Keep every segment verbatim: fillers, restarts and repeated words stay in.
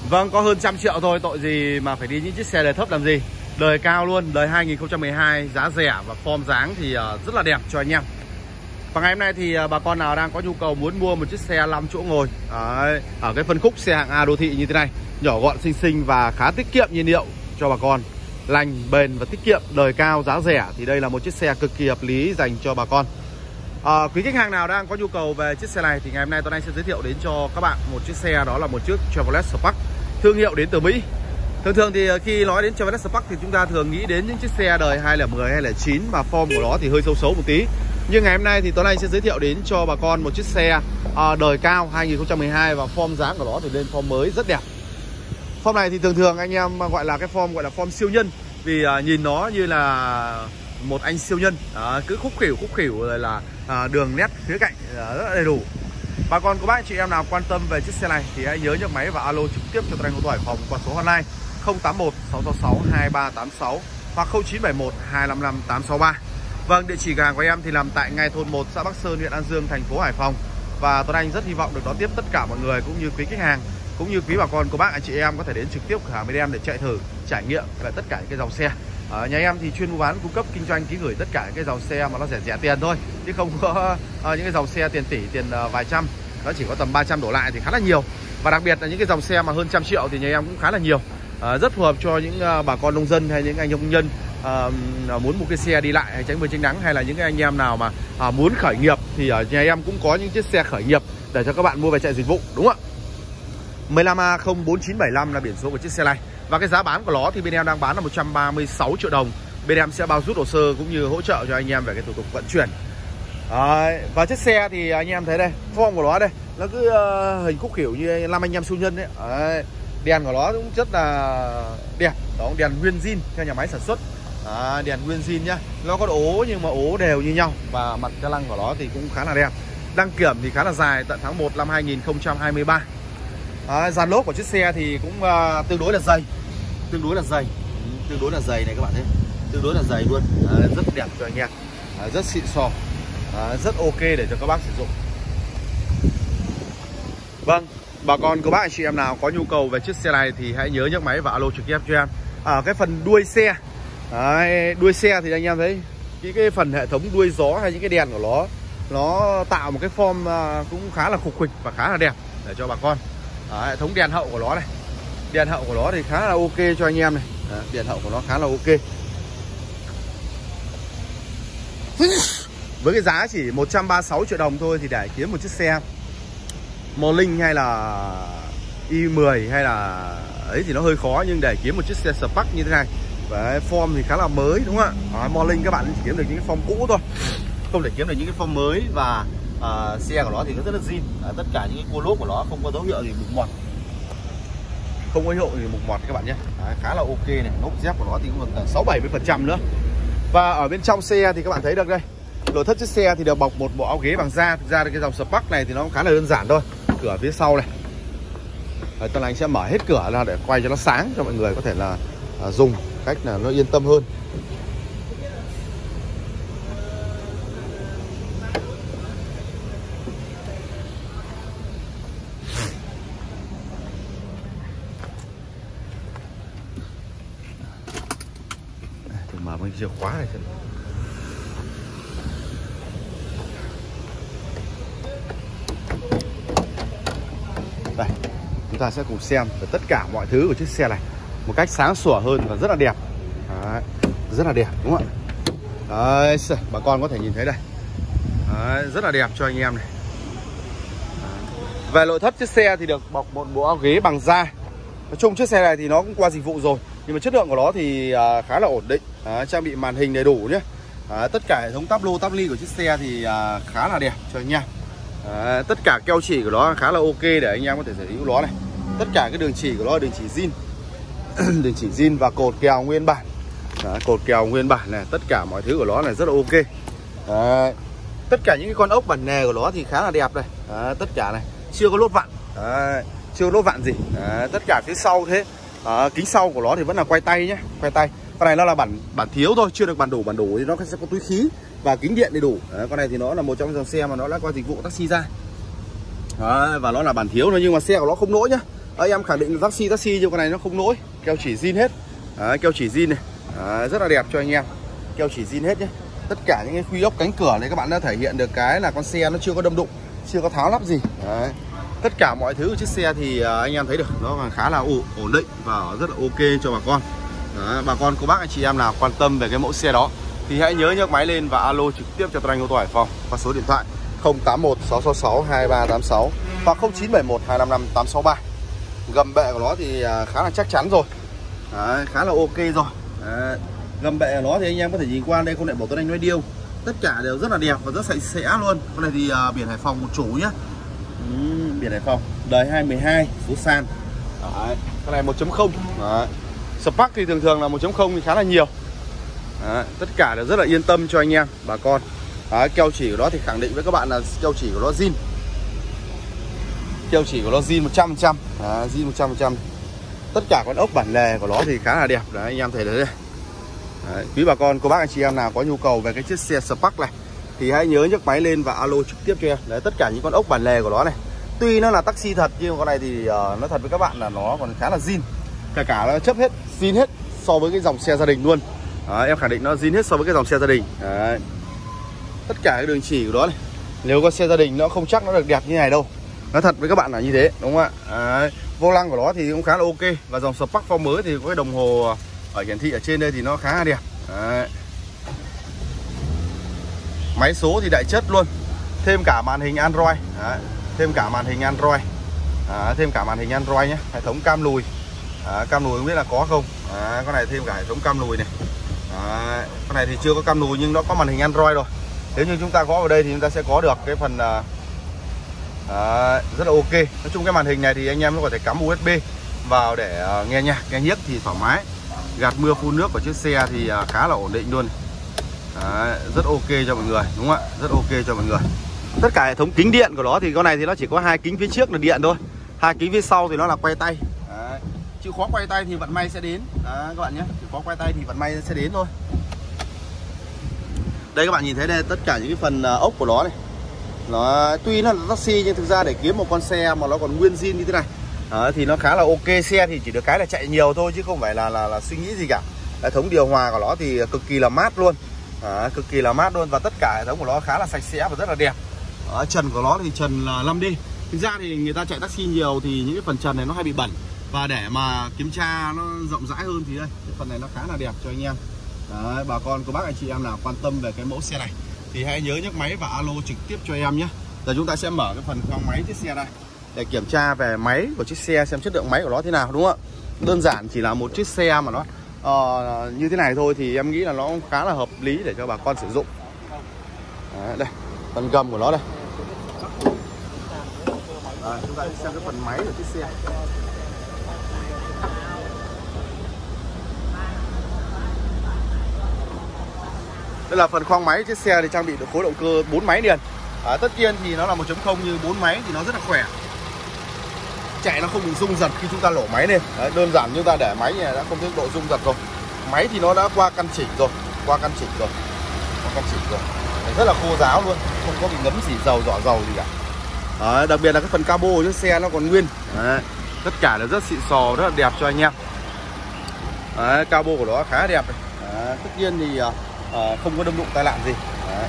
Vâng, có hơn trăm triệu thôi, tội gì mà phải đi những chiếc xe đời thấp làm gì. Đời cao luôn, đời hai nghìn không trăm mười hai, giá rẻ và form dáng thì rất là đẹp cho anh em. Và ngày hôm nay thì bà con nào đang có nhu cầu muốn mua một chiếc xe năm chỗ ngồi đấy, ở cái phân khúc xe hạng A đô thị như thế này, nhỏ gọn xinh xinh và khá tiết kiệm nhiên liệu cho bà con, lành, bền và tiết kiệm, đời cao, giá rẻ, thì đây là một chiếc xe cực kỳ hợp lý dành cho bà con. À, quý khách hàng nào đang có nhu cầu về chiếc xe này thì ngày hôm nay Tuấn Anh sẽ giới thiệu đến cho các bạn một chiếc xe, đó là một chiếc Chevrolet Spark, thương hiệu đến từ Mỹ. Thường thường thì khi nói đến Chevrolet Spark thì chúng ta thường nghĩ đến những chiếc xe đời hai không một không, hai không chín mà form của nó thì hơi xấu xấu một tí. Nhưng ngày hôm nay thì Tuấn Anh sẽ giới thiệu đến cho bà con một chiếc xe à, đời cao hai nghìn không trăm mười hai và form dáng của nó thì lên form mới rất đẹp. Form này thì thường thường anh em gọi là cái form gọi là form siêu nhân, vì à, nhìn nó như là một anh siêu nhân, à, cứ khúc khỉu khúc khỉu rồi là à, đường nét khía cạnh à, rất là đầy đủ. Bà con có bác chị em nào quan tâm về chiếc xe này thì hãy nhớ nhấc máy và alo trực tiếp cho Tuấn Anh ô tô Hải Phòng qua số hotline không tám một sáu sáu sáu hai ba tám sáu hoặc không chín bảy một hai năm năm tám sáu ba. Vâng, địa chỉ cửa hàng của em thì nằm tại ngay thôn một, xã Bắc Sơn, huyện An Dương, thành phố Hải Phòng. Và Tuấn Anh rất hy vọng được đón tiếp tất cả mọi người cũng như quý khách hàng, cũng như quý bà con cô bác anh chị em có thể đến trực tiếp cửa hàng bên em để chạy thử, trải nghiệm về tất cả những cái dòng xe. Ở nhà em thì chuyên mua bán, cung cấp, kinh doanh, ký gửi tất cả những cái dòng xe mà nó rẻ rẻ tiền thôi, chứ không có uh, những cái dòng xe tiền tỷ, tiền uh, vài trăm, nó chỉ có tầm ba trăm đổ lại thì khá là nhiều. Và đặc biệt là những cái dòng xe mà hơn trăm triệu thì nhà em cũng khá là nhiều, uh, rất phù hợp cho những uh, bà con nông dân hay những anh nông nhân uh, muốn một cái xe đi lại hay tránh mưa tránh nắng, hay là những cái anh em nào mà uh, muốn khởi nghiệp thì ở nhà em cũng có những chiếc xe khởi nghiệp để cho các bạn mua về chạy dịch vụ, đúng không ạ? mười lăm A không bốn chín bảy lăm là biển số của chiếc xe này. Và cái giá bán của nó thì bên em đang bán là một trăm ba mươi sáu triệu đồng. Bên em sẽ bao rút hồ sơ cũng như hỗ trợ cho anh em về cái thủ tục vận chuyển. Đấy. Và chiếc xe thì anh em thấy đây, form của nó đây, nó cứ uh, hình khúc kiểu như năm anh em siêu nhân đấy. Đấy. Đèn của nó cũng rất là đẹp, đó, đèn nguyên zin theo nhà máy sản xuất. Đấy, đèn nguyên zin nhá. Nó có ố nhưng mà ố đều như nhau, và mặt ca lăng của nó thì cũng khá là đẹp. Đăng kiểm thì khá là dài, tận tháng một năm hai nghìn không trăm hai mươi ba. À, dàn lốp của chiếc xe thì cũng uh, tương đối là dày, tương đối là dày, ừ, tương đối là dày này các bạn thấy, tương đối là dày luôn, à, rất đẹp cho anh em, à, rất xịn sò, à, rất ok để cho các bác sử dụng. Vâng, bà con cô bác anh chị em nào có nhu cầu về chiếc xe này thì hãy nhớ nhấc máy và alo trực tiếp cho em. Ở cái phần đuôi xe, đấy, đuôi xe thì anh em thấy cái cái phần hệ thống đuôi gió hay những cái đèn của nó, nó tạo một cái form uh, cũng khá là khục khịch và khá là đẹp để cho bà con. Đó, hệ thống đèn hậu của nó này, đèn hậu của nó thì khá là ok cho anh em này. Đó, đèn hậu của nó khá là ok. Với cái giá chỉ một trăm ba mươi sáu triệu đồng thôi thì để kiếm một chiếc xe Morning hay là i mười hay là ấy thì nó hơi khó, nhưng để kiếm một chiếc xe Spark như thế này và form thì khá là mới, đúng không ạ? Morning các bạn chỉ kiếm được những cái form cũ thôi, không thể kiếm được những cái form mới. Và Uh, xe của nó thì nó rất là zin, uh, tất cả những cái cua lốp của nó không có dấu hiệu gì mục mọt, không có dấu hiệu gì mục mọt các bạn nhé. Đấy, khá là ok này, lốp dép của nó thì cũng còn sáu bảy mươi phần trăm nữa. Và ở bên trong xe thì các bạn thấy được đây, nội thất chiếc xe thì được bọc một bộ áo ghế bằng da. Thực ra cái dòng Spark này thì nó cũng khá là đơn giản thôi. Cửa phía sau này, Đấy, Tuấn Anh sẽ mở hết cửa ra để quay cho nó sáng, cho mọi người có thể là uh, dùng cách là nó yên tâm hơn. Mở bằng chìa khóa này xem. Đây, chúng ta sẽ cùng xem về tất cả mọi thứ của chiếc xe này một cách sáng sủa hơn và rất là đẹp. Đấy, rất là đẹp, đúng không ạ? Đấy, bà con có thể nhìn thấy đây. Đấy, rất là đẹp cho anh em này. Đấy. Về nội thất chiếc xe thì được bọc một bộ áo ghế bằng da. Nói chung chiếc xe này thì nó cũng qua dịch vụ rồi, nhưng mà chất lượng của nó thì à, khá là ổn định. À, trang bị màn hình đầy đủ nhé. À, tất cả hệ thống táp lô táp ly của chiếc xe thì à, khá là đẹp cho anh em. À, tất cả keo chỉ của nó khá là ok để anh em có thể sở hữu nó này. Tất cả cái đường chỉ của nó là đường chỉ zin, đường chỉ zin và cột kèo nguyên bản. Đấy, cột kèo nguyên bản này, tất cả mọi thứ của nó này rất là ok. Đấy, tất cả những cái con ốc bản nề của nó thì khá là đẹp đây. Đấy, tất cả này chưa có lốt vặn. Đấy, chưa có lốt vặn gì. Đấy, tất cả phía sau thế. À, kính sau của nó thì vẫn là quay tay nhé, quay tay. Con này nó là bản bản thiếu thôi, chưa được bản đủ. Bản đủ thì nó sẽ có túi khí và kính điện đầy đủ. Đấy, con này thì nó là một trong dòng xe mà nó đã qua dịch vụ taxi ra. Đấy, và nó là bản thiếu thôi, nhưng mà xe của nó không lỗi nhá. Đấy, em khẳng định là taxi taxi nhưng con này nó không lỗi, keo chỉ zin hết. Đấy, keo chỉ zin này. Đấy, rất là đẹp cho anh em. Keo chỉ zin hết nhé. Tất cả những cái khuy ốc cánh cửa này các bạn đã thể hiện được cái là con xe nó chưa có đâm đụng, chưa có tháo lắp gì. Đấy. Tất cả mọi thứ của chiếc xe thì anh em thấy được nó còn khá là ổn định và rất là ok cho bà con. Đấy, bà con cô bác anh chị em nào quan tâm về cái mẫu xe đó thì hãy nhớ nhấc máy lên và alo trực tiếp cho Tuấn Anh ô tô Hải Phòng qua số điện thoại không tám một sáu sáu sáu hai ba tám sáu hoặc không chín bảy một hai năm năm tám sáu ba. Gầm bệ của nó thì khá là chắc chắn rồi. Đấy, khá là ok rồi. Đấy, gầm bệ của nó thì anh em có thể nhìn qua đây, không lại bảo Tuấn Anh nói điêu, tất cả đều rất là đẹp và rất sạch sẽ luôn. Con này thì uh, biển Hải Phòng một chủ nhá. Ừ, biển Hải Phòng đời hai mười hai số sàn. Đấy, con này một chấm không. Spark thì thường thường là một chấm không thì khá là nhiều. Đấy, tất cả đều rất là yên tâm cho anh em bà con. Đấy, keo chỉ của nó thì khẳng định với các bạn là keo chỉ của nó zin. Keo chỉ của nó zin một trăm phần trăm. Zin một trăm phần trăm. Tất cả con ốc bản lề của nó thì khá là đẹp. Đấy, anh em thấy đấy. Đấy, quý bà con cô bác anh chị em nào có nhu cầu về cái chiếc xe Spark này thì hãy nhớ nhấc máy lên và alo trực tiếp cho em. Đấy, tất cả những con ốc bản lề của nó này, tuy nó là taxi thật nhưng con này thì uh, nói thật với các bạn là nó còn khá là zin. Cả cả nó chấp hết, zin hết so với cái dòng xe gia đình luôn. Đấy, em khẳng định nó zin hết so với cái dòng xe gia đình. Đấy. Tất cả cái đường chỉ của nó này, nếu có xe gia đình nó không chắc nó được đẹp như này đâu. Nói thật với các bạn là như thế, đúng không ạ? Đấy. Vô lăng của nó thì cũng khá là ok. Và dòng Spark form mới thì có cái đồng hồ ở hiển thị ở trên đây thì nó khá là đẹp. Đấy. Máy số thì đại chất luôn. Thêm cả màn hình Android. Đấy. Thêm cả màn hình Android. Đấy. Thêm cả màn hình Android nhé. Hệ thống cam lùi. Đấy. Cam lùi không biết là có không. Đấy. Con này thêm cả hệ thống cam lùi này. Đấy. Con này thì chưa có cam lùi nhưng nó có màn hình Android rồi. Nếu như chúng ta có vào đây thì chúng ta sẽ có được cái phần uh, uh, rất là ok. Nói chung cái màn hình này thì anh em có thể cắm u ét bê vào để uh, nghe nhạc, nghe nhiếc thì thoải mái. Gạt mưa phun nước của chiếc xe thì uh, khá là ổn định luôn. Đấy, rất ok cho mọi người, đúng không ạ? Rất ok cho mọi người. Tất cả hệ thống kính điện của nó thì con này thì nó chỉ có hai kính phía trước là điện thôi, hai kính phía sau thì nó là quay tay. Đấy. Chịu khó quay tay thì vận may sẽ đến. Đấy, các bạn nhé, chịu khó quay tay thì vận may sẽ đến thôi. Đây các bạn nhìn thấy đây, tất cả những cái phần ốc của nó này, nó tuy nó là taxi nhưng thực ra để kiếm một con xe mà nó còn nguyên zin như thế này, đấy, thì nó khá là ok. Xe thì chỉ được cái là chạy nhiều thôi chứ không phải là là, là suy nghĩ gì cả. Hệ thống điều hòa của nó thì cực kỳ là mát luôn. Đấy, cực kỳ là mát luôn và tất cả hệ thống của nó khá là sạch sẽ và rất là đẹp. Đấy, trần của nó thì trần là năm D. Thực ra thì người ta chạy taxi nhiều thì những cái phần trần này nó hay bị bẩn, và để mà kiểm tra nó rộng rãi hơn thì đây, cái phần này nó khá là đẹp cho anh em. Đấy, bà con cô bác anh chị em nào quan tâm về cái mẫu xe này thì hãy nhớ nhấc máy và alo trực tiếp cho em nhé. Giờ chúng ta sẽ mở cái phần khoang máy chiếc xe này để kiểm tra về máy của chiếc xe, xem chất lượng máy của nó thế nào, đúng không ạ? Đơn giản chỉ là một chiếc xe mà nó uh, như thế này thôi thì em nghĩ là nó khá là hợp lý để cho bà con sử dụng. Đấy, đây, phần gầm của nó đây. Đấy, chúng ta sẽ xem cái phần máy của chiếc xe. Đây là phần khoang máy chiếc xe thì trang bị được khối động cơ bốn máy liền. À, tất nhiên thì nó là một chấm không như bốn máy thì nó rất là khỏe. Chạy nó không bị rung giật khi chúng ta lổ máy lên. Đấy, đơn giản chúng ta để máy này đã không thấy độ rung giật rồi. Máy thì nó đã qua căn chỉnh rồi, qua căn chỉnh rồi, qua căn chỉnh rồi. Đấy, rất là khô ráo luôn, không có bị ngấm xỉ dầu, dọ dầu gì cả. Đấy, đặc biệt là cái phần cabo của chiếc xe nó còn nguyên. Đấy, tất cả đều rất xịn sò, rất là đẹp cho anh em. Đấy, cabo của nó khá đẹp này. Đấy, tất nhiên thì À, không có đâm đụng tai nạn gì. Đấy.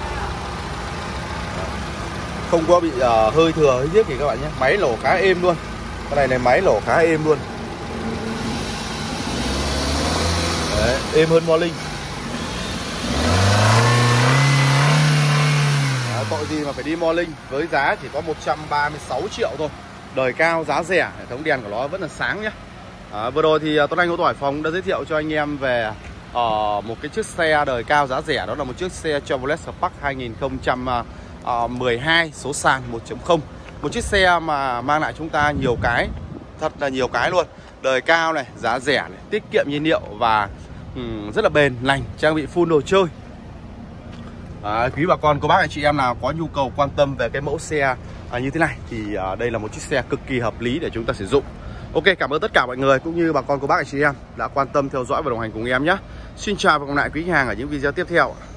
Không có bị uh, hơi thừa hơi tiếc thì các bạn nhé. Máy lổ khá êm luôn. Cái này này máy lổ khá êm luôn. Đấy, êm hơn Morning. Đấy, tội gì mà phải đi Morning với giá chỉ có một trăm ba mươi sáu triệu thôi. Đời cao giá rẻ, hệ thống đèn của nó vẫn là sáng nhé. À, vừa rồi thì uh, Tuấn Anh ô tô Hải Phòng đã giới thiệu cho anh em về Uh, một cái chiếc xe đời cao giá rẻ, đó là một chiếc xe Chevrolet Spark hai nghìn không trăm mười hai số sàn một chấm không. Một chiếc xe mà mang lại chúng ta nhiều cái, thật là nhiều cái luôn. Đời cao này, giá rẻ này, tiết kiệm nhiên liệu và um, rất là bền lành, trang bị full đồ chơi. À, quý bà con cô bác anh chị em nào có nhu cầu quan tâm về cái mẫu xe uh, như thế này thì uh, đây là một chiếc xe cực kỳ hợp lý để chúng ta sử dụng. Ok, cảm ơn tất cả mọi người cũng như bà con cô bác anh chị em đã quan tâm theo dõi và đồng hành cùng em nhé. Xin chào và hẹn gặp lại quý khách hàng ở những video tiếp theo.